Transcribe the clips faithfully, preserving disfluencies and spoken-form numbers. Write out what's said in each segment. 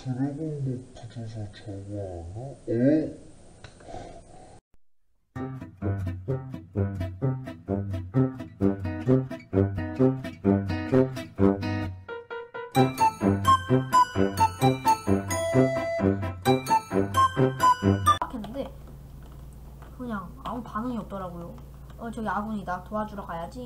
드래곤 마크에서 저거 하나? 어? 했는데 그냥 아무 반응이 없더라고요. 어 저기 아군이다. 도와주러 가야지.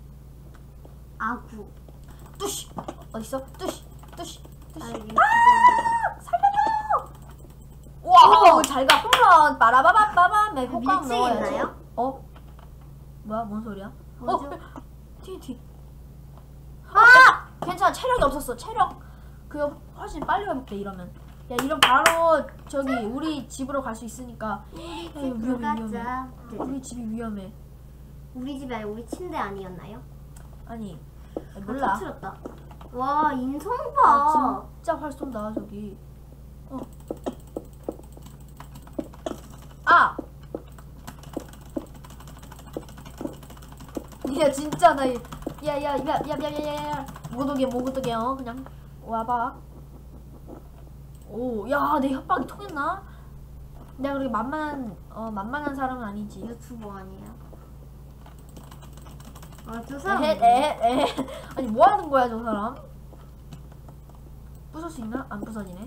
아구. 뚜시 어딨어? 뚜시 뚜시 뚜시. 아, 아 살려줘. 와 잘가 홈런 빠라바바바바 매 호빵 밀치 넣어야지. 있나요? 어? 뭐야 뭔 소리야? 뭐죠? 어? 뒤 뒤. 아! 괜찮아 체력이 없었어. 체력 그거 훨씬 빨리 회복돼 이러면. 야 이런 바로 저기 우리 집으로 갈 수 있으니까. 야, 이거 위험해 위험해. 가자. 우리 집이 위험해. 우리 집이 아니라 우리 침대 아니었나요? 아니 아, 몰라. 터뜨렸다. 와 인성 봐. 아, 진짜 활 쏜다 저기. 어. 아! 야 진짜 나 야야야야야야야 못 오게 못 오게 어 그냥 와봐. 오 야 내 협박이 통했나? 내가 그렇게 만만한 어 만만한 사람은 아니지. 유튜버 아니에요? 아저 사람. 에헤 에헤 아니 뭐 하는 거야 저 사람? 부술 수 있나? 안 부서지네.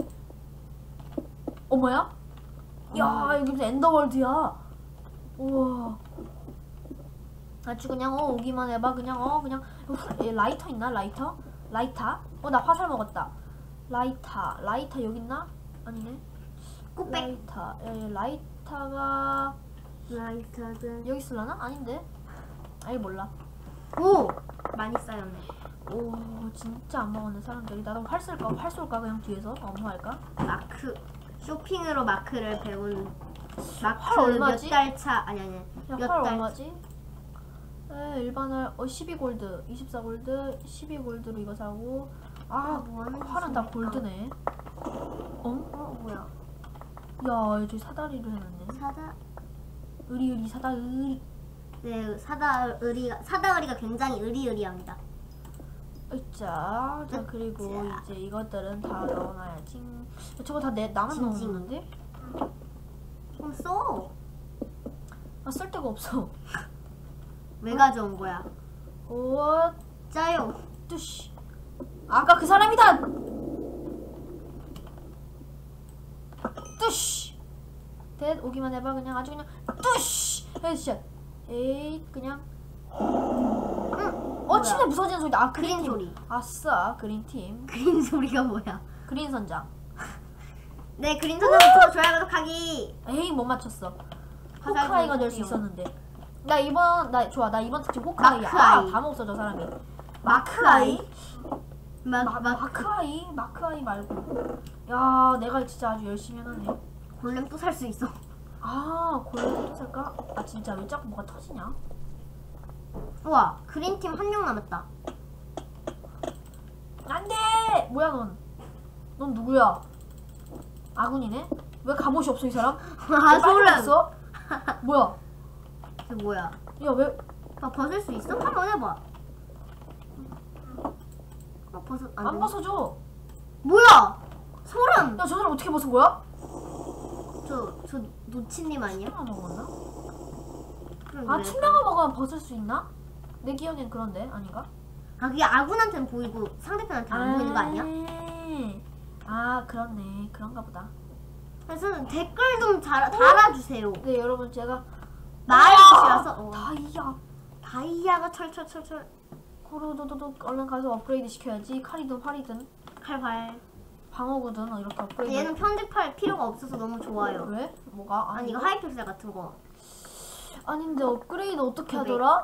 어머야? 야 여기 무슨 엔더월드야. 우와. 아주 그냥 어 오기만 해봐. 그냥 어 그냥 후, 라이터 있나? 라이터? 라이터? 어 나 화살 먹었다. 라이터 라이터 여기 있나? 아니네. 꽃백. 라이터 야, 라이터가 라이터든. 여기 있을라나? 아닌데. 아이 몰라. 오 많이 쌓였네. 오 진짜 안 먹었네 사람들이. 나도 활 쓸까? 활 쏠까? 그냥 뒤에서 엄호할까? 마크. 쇼핑으로 마크를 배운. 활 마크 얼마지? 몇 달 차. 아니 아니. 야, 몇 활 달. 얼마지? 에 일반 활, 어 십이 골드, 이십사 골드, 십이 골드로 이거 사고. 아, 뭐 하는 활은 다 짓입니까? 골드네. 어? 어 뭐야? 야, 여기 사다리를 해놨네. 사다. 의리의리 사다의리. 네 사다의리가 사다의리가 굉장히 의리의리합니다. 으짜. 자, 그리고 으짜. 이제 이것들은 다 넣어놔야지. 야, 저거 다 내, 나만 징징. 넣었는데? 그럼 써. 아, 쓸 데가 없어. 왜 가져온 거야? 오, 짜요. 뚜시. 아까 그 사람이다! 뚜시! 댓 오기만 해봐. 그냥 아주 그냥 뚜시! 헤드샷. 에이, 그냥. 응. 어, 침대 부서지는 소리다. 아, 그린 그린팀. 소리. 아싸, 그린팀. 그린 소리가 뭐야? 그린 선장. 네 그린 선장부터 좋아요 구독하기. 에이, 못 맞췄어. 화살 호크아이가 될 수 보여주세요. 있었는데. 나 이번, 나 좋아. 나 이번 특집 호크아이야. 마크아이. 아, 다 먹었어, 저 사람이. 마크아이? 마, 마, 마, 마크아이? 마크아이 말고. 야, 내가 진짜 아주 열심히 해놨네. 골렘 또 살 수 있어. 아, 골렘 살까? 아, 진짜 왜 자꾸 뭐가 터지냐? 우와 그린팀 한 명 남았다. 안 돼! 뭐야, 넌? 넌 누구야? 아군이네? 왜 갑옷이 없어, 이 사람? 아 소름. 없어? 뭐야? 그 뭐야? 야, 왜? 아 벗을 수 있어? 한번 해봐. 어 벗어 안, 안 돼. 벗어져. 뭐야? 소름. 야, 저 사람 어떻게 벗은 거야? 저저 노치님 아니야? 투명한 먹었나? 그럼 아, 그래. 투명한 먹으면 벗을 수 있나? 내 기억엔 그런데, 아닌가? 아 그게 아군한테는 보이고 상대편한테 안 보이는 거 아니야? 아, 그렇네. 그런가 보다. 그래서 댓글 좀 달, 달아주세요. 네, 여러분, 제가 말이시라서 어. 다이아. 다이아가 철철철철 고루도도도 얼른 가서 업그레이드 시켜야지. 칼이든 활이든 칼발. 방어구든 이렇게 업그레이드. 얘는 편집할 필요가 없어서 너무 좋아요. 왜? 뭐가? 아니 이거 하이픽셀 같은 거. 아닌데 업그레이드 어떻게 그래. 하더라?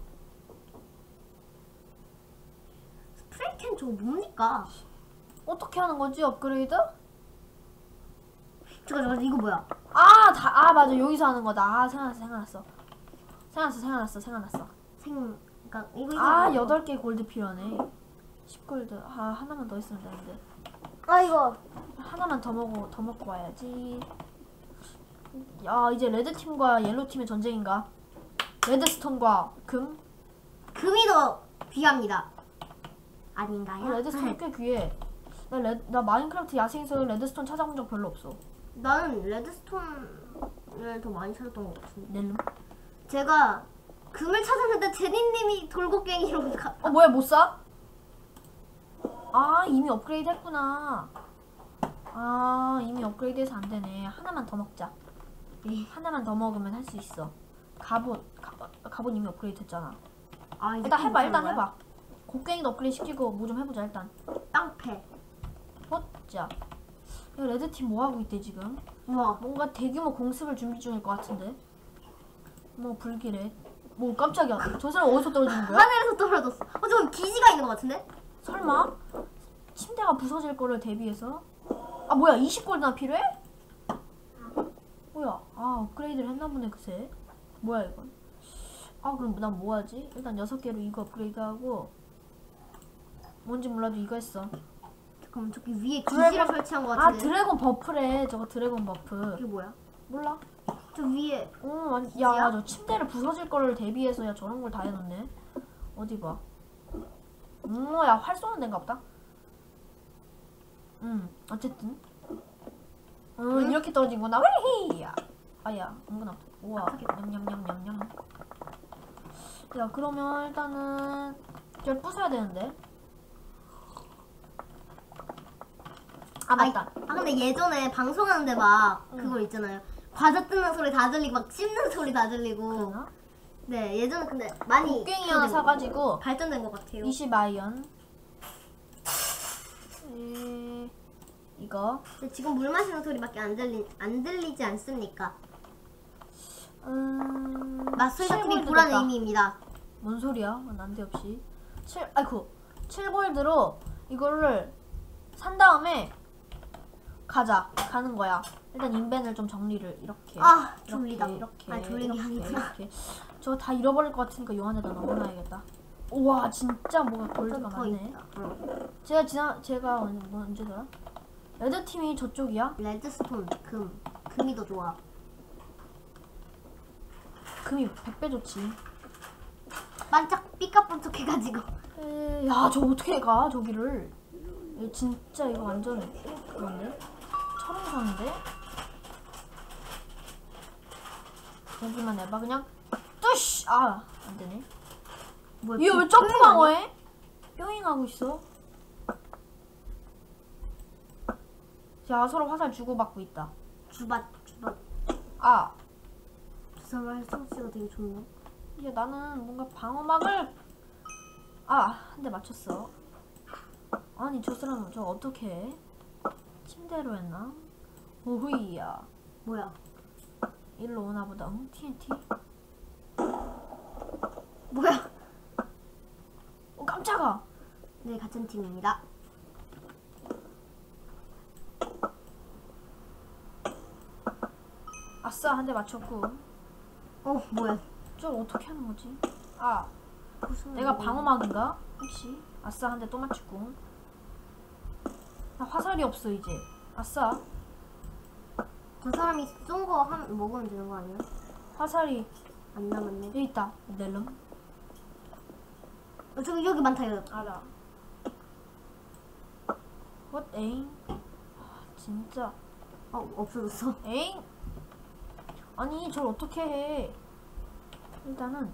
스프레이캔 저거 뭡니까? 어떻게 하는 거지 업그레이드? 저거 저거 이거 뭐야? 아, 다, 아 맞아 여기서 하는 거다. 아 생각났어 생각났어 생각났어 생각났어 생각났어. 생 그러니까 이거 이거 아 이거. 여덟 개 골드 필요하네. 십 골드. 아 하나만 더 있으면 되는데. 아 이거 하나만 더 먹고 더 먹고 와야지. 야 이제 레드 팀과 옐로 팀의 전쟁인가? 레드스톤과 금? 금이 더 귀합니다. 아닌가요? 아, 레드스톤이 꽤 귀해. 나, 레, 나 마인크래프트 야생에서 레드스톤 찾아본 적 별로 없어. 나는 레드스톤을 더 많이 찾았던 것 같은데. 넬름. 제가 금을 찾았는데 제니님이 돌고갱이로 가. 어 뭐야 못 사? 아 이미 업그레이드 했구나. 아 이미 업그레이드해서 안 되네. 하나만 더 먹자. 네. 하나만 더 먹으면 할 수 있어. 갑옷 갑옷 갑옷 이미 업그레이드 했잖아. 아, 이제 일단 해봐 괜찮은 일단 거야? 해봐. 곡괭이도 업그레이드 시키고 뭐 좀 해보자 일단. 땅패. 어짜. 야 레드팀 뭐 하고 있대 지금? 우와. 뭔가 대규모 공습을 준비 중일 것 같은데. 뭐 불길해. 뭐 깜짝이야. 저 사람 어디서 떨어지는 거야? 하늘에서 떨어졌어. 어, 저기 기지가 있는 것 같은데? 설마? 침대가 부서질 거를 대비해서? 아 뭐야 이십 골드나 필요해? 뭐야 아 업그레이드를 했나 보네 그새. 뭐야 이건. 아 그럼 난 뭐하지? 일단 여섯 개로 이거 업그레이드하고 뭔지 몰라도 이거 했어. 잠깐만, 저기 위에 드래곤- 기지를 설치한 것 아 같은데. 드래곤 버프래. 저거 드래곤 버프. 이게 뭐야? 몰라. 저 위에. 어, 야, 저 침대를 부서질 거를 대비해서 야 저런 걸 다 해놓네. 어디 봐. 음, 야, 활 쏘는 데인가 보다. 음, 어쨌든. 음, 응? 이렇게 떨어진 거나. 웨이! 야, 아야, 은근 아파. 우와, 아프게. 냠냠냠냠냠. 야, 그러면 일단은 쟤를 부숴야 되는데. 아 맞다. 아, 근데 예전에 방송하는데 막 응. 그거 있잖아요. 과자 뜯는 소리 다 들리고 막 씹는 소리 다 들리고. 그러나? 네, 예전에 근데 많이 곡괭이 하나 사가지고 발전된 것 같아요. 이십 아이언. 에... 이거. 근데 지금 물 마시는 소리밖에 안 들리 안 들리지 않습니까? 음. 맞소리가 팀이 칠 골드 보라는 됐다. 의미입니다. 뭔 소리야? 난데없이. 칠 아이쿠. 칠 골드로 이거를 산 다음에 가자. 가는 거야. 일단 인벤을 좀 정리를 이렇게. 아, 이렇게, 졸리다. 이렇게. 아, 졸린 게 이렇게, 아니구나. 이렇게. 저거 다 잃어버릴 것 같으니까 요 안에다 넣어놔야겠다. 우와, 진짜 뭐가 골드가 더 많네. 있다. 어. 제가 지난 제가 언, 뭐 언제더라? 레드 팀이 저쪽이야? 레드스톤 금 금이 더 좋아. 금이 백 배 좋지. 반짝 삐까뻔쩍 해가지고. 에, 야, 저 어떻게 가 저기를? 얘 진짜 이거 완전 그건데? 철옹성인데? 여기만 해봐 그냥. 뚜쉬! 아, 안 되네. 뭐야? 얘 왜 그 점프 뿅이 방어해? 뿅잉 하고 있어. 자, 서로 화살 주고받고 있다. 주밭 주밭. 아, 저 사람 활성씨가 되게 좋네. 이제 나는 뭔가 방어막을 아, 한 대 맞췄어. 아니, 저 사람은 저 어떻게 해? 침대로 했나? 오후이야. 뭐야? 일로 오나 보다. 응? 티엔티? 뭐야? 어, 깜짝아! 네, 같은 팀입니다. 아싸, 한 대 맞췄고. 어, 뭐야? 저걸 어떻게 하는 거지? 아, 무슨 내가 말이야? 방어막인가? 혹시? 아싸, 한 대 또 맞췄고. 나 화살이 없어, 이제. 아싸. 저 사람이 쏜 거 한 먹으면 되는 거 아니야? 화살이 안 남았네. 여기 있다. 넬름. 어, 저기 여기 많다 여기. 알아. 헛 에잉? 아, 진짜. 어, 없어졌어. 에잉? 아니, 저걸 어떻게 해? 일단은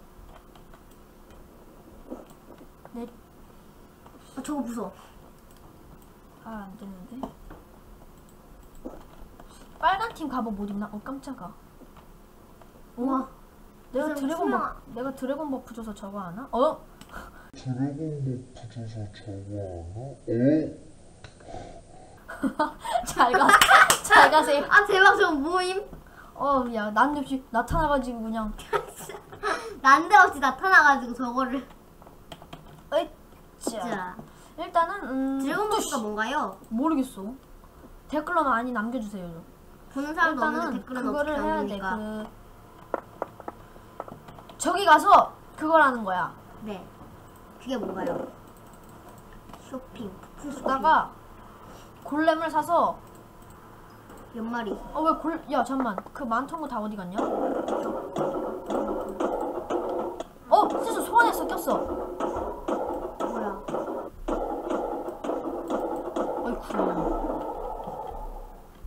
내 아, 저거 무서워. 아, 안 되는데. 빨간 팀 갑옷 못 입나? 어, 깜짝아. 우와. 내가 무슨 드래곤 수명아- 버프, 내가 드래곤 버프 줘서 저거 하나? 어? 드래곤 버프에서 저거 하나? 어? 잘 가, 잘 가세요. 아, 대박, 저거 뭐임? 어, 야, 난데없이 나타나가지고 그냥. 난데없이 나타나가지고 저거를. 자, 자, 일단은 음, 드래곤 버프가 뚜시. 뭔가요? 모르겠어. 댓글로 많이 남겨주세요. 보는 사람도 없는데 일단은 댓글은 그거를 어떻게 해야 돼. 남깁니까? 그 저기 가서 그걸 하는 거야. 네. 그게 뭔가요? 쇼핑. 푸 쇼핑. 그러다가 골렘을 사서 몇 마리? 어 왜 골 야 잠만 그 많던 거 다 어디 갔냐? 어 실수 소환했어 꼈어. 뭐야?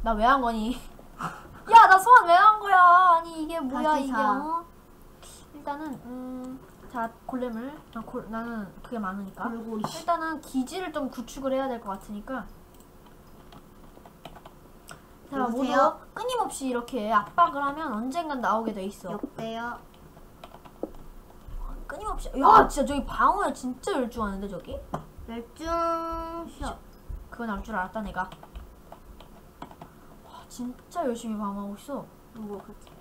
나 왜 한 거니? 야, 나 소환 왜 한 거야? 아니 이게 뭐야 다시 이게? 사. 어? 일단은 음, 자 골렘을 아, 골, 나는 그게 많으니까 골고리. 일단은 기지를 좀 구축을 해야 될 것 같으니까. 자, 모두 여보세요? 끊임없이 이렇게 압박을 하면 언젠간 나오게 돼 있어. 역대요. 끊임없이. 야, 진짜 저기 방어에 진짜 열중하는데 저기? 열중 샷. 그거 나올 줄 알았다 내가. 와, 진짜 열심히 방어하고 있어. 뭐 같지?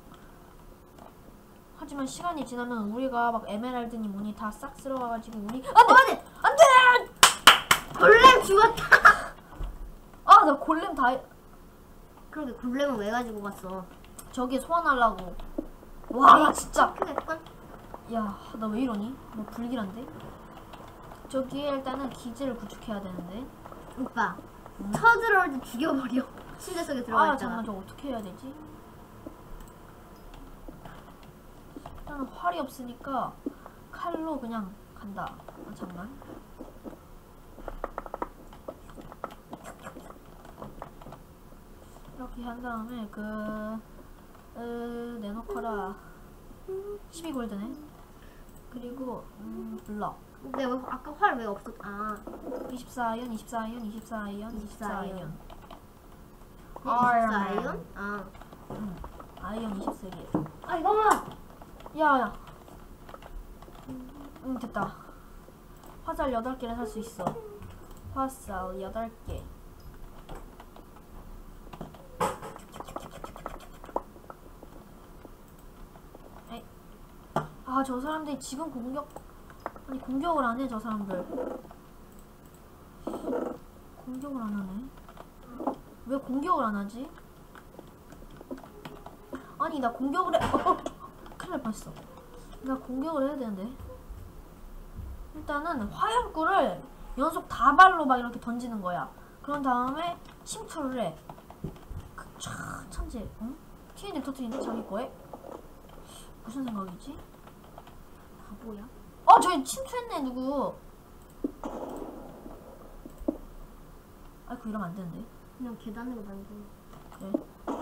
하지만 시간이 지나면 우리가 막 에메랄드니 뭐니 다 싹 쓸어가가지고 우리 안돼 안돼 골렘 죽었다. 아 나 골렘 다 그러게 골렘은 왜 가지고 갔어? 저기 소환하려고. 와 나 진짜 크겠군. 야 나 왜 이러니? 뭐 불길한데? 저기에 일단은 기지를 구축해야 되는데. 오빠 쳐들어올 때 죽여버려. 침대 속에 들어가 아 있잖아. 잠깐 저 어떻게 해야 되지? 일단은 활이 없으니까 칼로 그냥 간다. 아, 잠만. 이렇게 한 다음에 그 으, 내놓거라. 십이 골드네. 그리고 음, 블럭 근데 왜 아까 활 왜 없었? 아 이십사 아이언 이십사 아이언 이십사 아이언 이십사 아이언 이십사 아이언? 아 아이언 이십사 개. 아 이거만. 야야. 응 됐다. 화살 여덟 개를 살 수 있어. 화살 여덟 개. 에이. 아, 저 사람들이 지금 공격 아니 공격을 안 해, 저 사람들. 공격을 안 하네. 왜 공격을 안 하지? 아니 나 공격을 해. 어, 어. 큰일 날 뻔했어. 나 공격을 해야 되는데. 일단은 화염구를 연속 다발로 막 이렇게 던지는 거야. 그런 다음에 침투를 해. 그, 촤, 천재. 응? 티엔디 터트리는데 자기 거에? 무슨 생각이지? 바보야? 어, 저기 침투했네 누구. 아이고 이러면 안 되는데. 그냥 계단으로 만들어. 그래.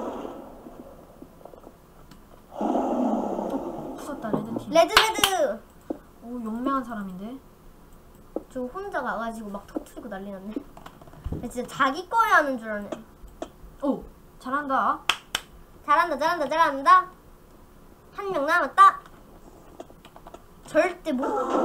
부쉈다 레드팀. 레드 레드. 오, 용맹한 사람인데. 저 혼자 가가지고 막 터트리고 난리 났네. 나 진짜 자기 거야 하는 줄 아네. 오, 잘한다. 잘한다 잘한다 잘한다. 한 명 남았다. 절대 못.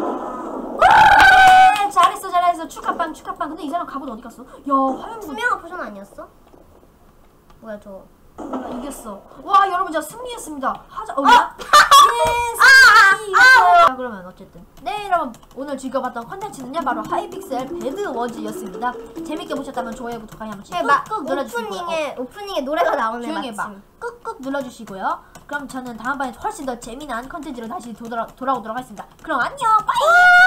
아, 잘했어 잘했어. 축하빵 축하빵. 근데 이 사람 갑옷 어디 갔어? 야, 화염구. 투명한 포션 아니었어? 뭐야 저. 나 이겼어. 와, 여러분 제가 승리했습니다. 하자. 어, 아! 예, 승리. 이겼어요. 자, 그러면 어쨌든 네 여러분, 오늘 즐겨봤던 컨텐츠는요 바로 하이픽셀 배드워즈였습니다. 재밌게 보셨다면 좋아요, 구독하기 한 번씩 네, 막 꾹꾹 눌러주시고요. 오프닝에 오프닝에 노래가 나오네. 조용히 해봐. 마침. 꾹꾹 눌러주시고요. 그럼 저는 다음번에 훨씬 더 재미난 컨텐츠로 다시 돌아, 돌아오도록 하겠습니다. 그럼 안녕. 빠이.